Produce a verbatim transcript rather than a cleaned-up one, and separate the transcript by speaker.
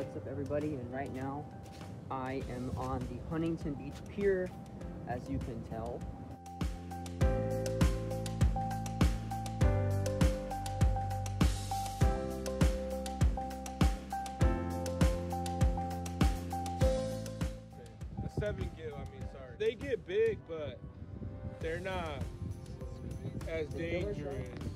Speaker 1: What's up, everybody? And right now I am on the Huntington Beach pier, as you can tell.
Speaker 2: The Sevengiller, I mean, sorry. They get big, but they're not as dangerous.